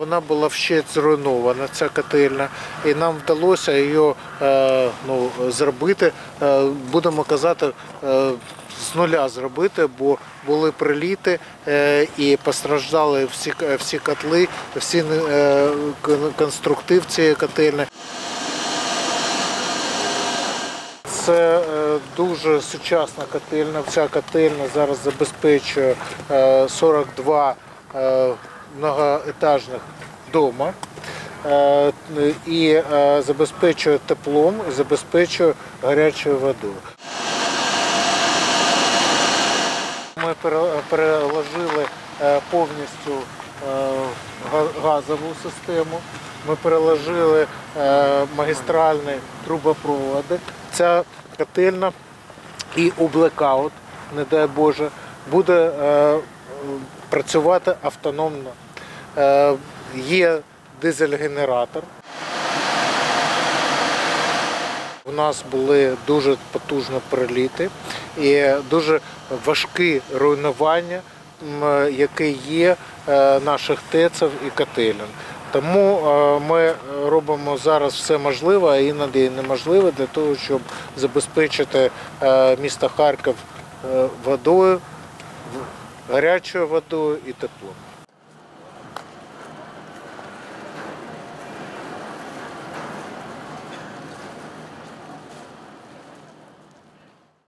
вона була вщент зруйнована, ця котельня, і нам вдалося її зробити, будемо казати, з нуля зробити, бо були приліти і постраждали всі котли, всі конструктив цієї котельні. Це дуже сучасна котельня. Ця котельня зараз забезпечує 42 многоетажних дома і забезпечує теплом, і забезпечує гарячою водою. Ми переложили повністю газову систему, ми переложили магістральні трубопроводи. Ця котельня і у блекаут, не дай Боже, буде працювати автономно. Є дизель-генератор. У нас були дуже потужні приліти і дуже важкі руйнування, які є наших ТЕЦів і котелень. Тому ми робимо зараз все можливе, а іноді неможливе для того, щоб забезпечити місто Харків водою, гарячою водою і теплом.